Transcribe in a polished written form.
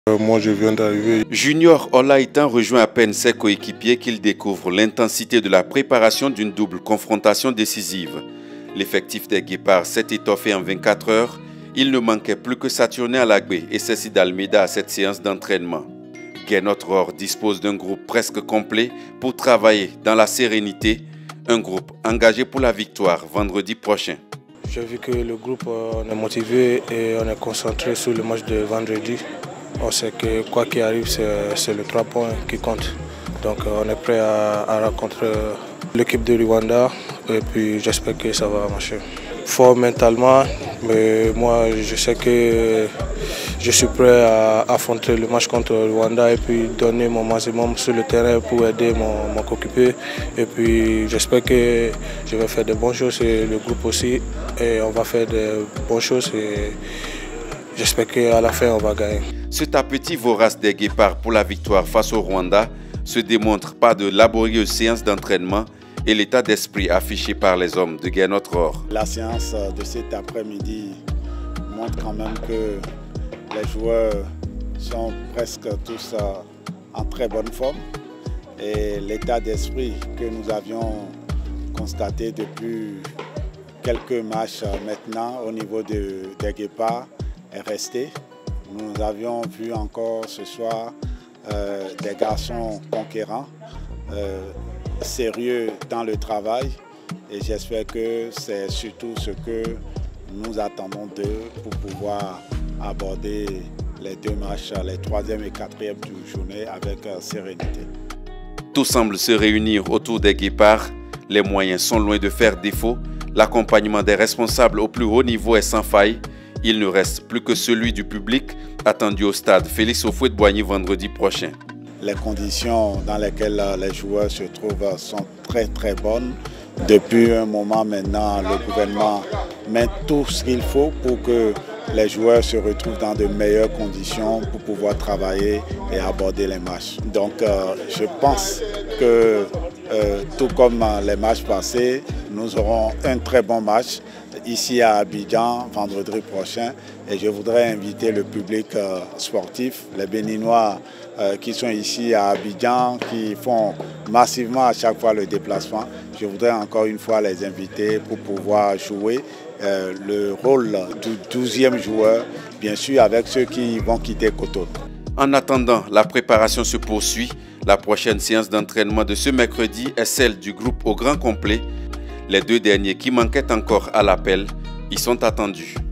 Moi, je viens d'arriver. Junior Olaïtan rejoint à peine ses coéquipiers qu'il découvre l'intensité de la préparation d'une double confrontation décisive. L'effectif des Guépards s'est étoffé en 24 heures. Il ne manquait plus que Saturnin Alagbé et Cécile Almeida à cette séance d'entraînement. Guénot Rohr dispose d'un groupe presque complet pour travailler dans la sérénité. Un groupe engagé pour la victoire vendredi prochain. J'ai vu que le groupe on est motivé et on est concentré sur le match de vendredi. On sait que quoi qu'il arrive, c'est le 3 points qui compte. Donc on est prêt à rencontrer l'équipe de Rwanda et puis j'espère que ça va marcher. Fort mentalement, mais moi je sais que je suis prêt à affronter le match contre Rwanda et puis donner mon maximum sur le terrain pour aider mon coéquipier. Et puis j'espère que je vais faire de bonnes choses et le groupe aussi. Et on va faire de bonnes choses et j'espère qu'à la fin on va gagner. Cet appétit vorace des Guépards pour la victoire face au Rwanda se démontre par de laborieuses séances d'entraînement et l'état d'esprit affiché par les hommes de Guénot Rohr. La séance de cet après-midi montre quand même que les joueurs sont presque tous en très bonne forme et l'état d'esprit que nous avions constaté depuis quelques matchs maintenant au niveau des Guépards est resté. Nous avions vu encore ce soir des garçons conquérants, sérieux dans le travail et j'espère que c'est surtout ce que nous attendons d'eux pour pouvoir aborder les deux matchs, les 3e et 4e de journée avec sérénité. Tout semble se réunir autour des Guépards. Les moyens sont loin de faire défaut. L'accompagnement des responsables au plus haut niveau est sans faille. Il ne reste plus que celui du public attendu au stade Félix Houphouët-Boigny vendredi prochain. Les conditions dans lesquelles les joueurs se trouvent sont très bonnes. Depuis un moment maintenant, le gouvernement met tout ce qu'il faut pour que les joueurs se retrouvent dans de meilleures conditions pour pouvoir travailler et aborder les matchs. Donc je pense que tout comme les matchs passés, nous aurons un très bon match ici à Abidjan vendredi prochain et je voudrais inviter le public sportif, les Béninois qui sont ici à Abidjan, qui font massivement à chaque fois le déplacement. Je voudrais encore une fois les inviter pour pouvoir jouer le rôle du 12e joueur, bien sûr avec ceux qui vont quitter Cotonou. En attendant, la préparation se poursuit. La prochaine séance d'entraînement de ce mercredi est celle du groupe au grand complet. Les deux derniers qui manquaient encore à l'appel y sont attendus.